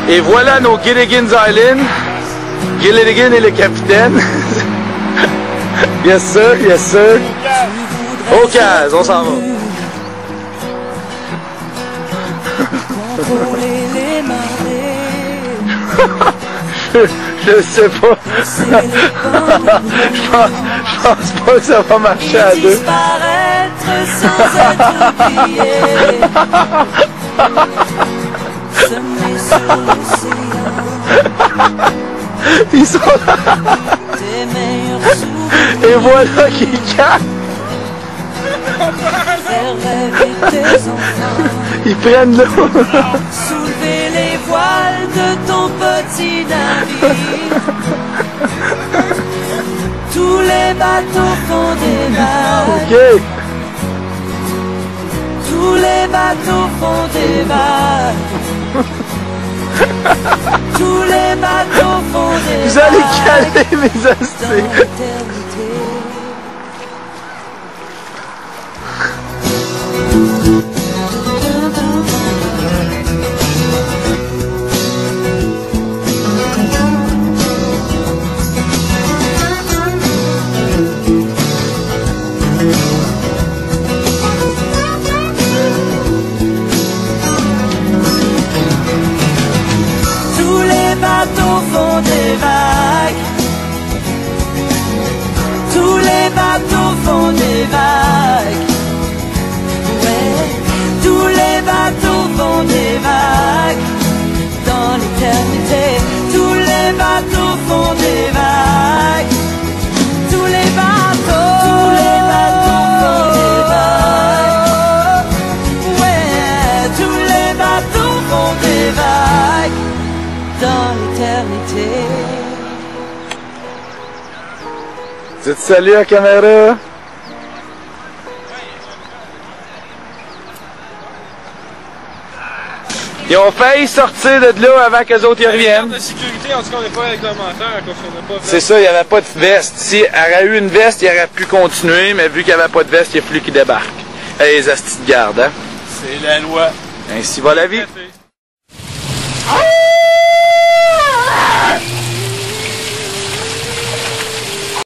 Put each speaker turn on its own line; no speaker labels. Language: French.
Et voilà nos Gilligan's Island. Gilligan est le capitaine. Yes sir, yes sir. Au case, on s'en va. Je sais pas. je pense pas que ça va marcher à deux. Ils sont là. Et voilà qui gagne. Ils prennent l'eau.
Soulever les voiles de ton petit navire. Tous les bateaux font des vagues.
Ok.
Tous les bateaux font des vagues. Tous les bateaux font des vagues.
Vous allez caler mes astis.
Tous les bateaux font des vagues. Tous les bateaux font des vagues. Ouais, tous les bateaux font des vagues. Dans l'éternité, tous les bateaux font des vagues. Tous les bateaux font des vagues. Ouais, tous les bateaux font des vagues. Dans l'éternité.
Dites salut à la caméra. Ils ont failli sortir de là avant que les autres y reviennent.
De sécurité, en tout cas, on n'est pas avec le moteur à cause qu'on n'a pas.
C'est ça, il n'y avait pas de veste. Si elle aurait eu une veste, il aurait pu continuer, mais vu qu'il n'y avait pas de veste, il a fallu qu'il débarque. Hey, les astis de garde, hein?
C'est la loi.
Ainsi va la vie.
Ah!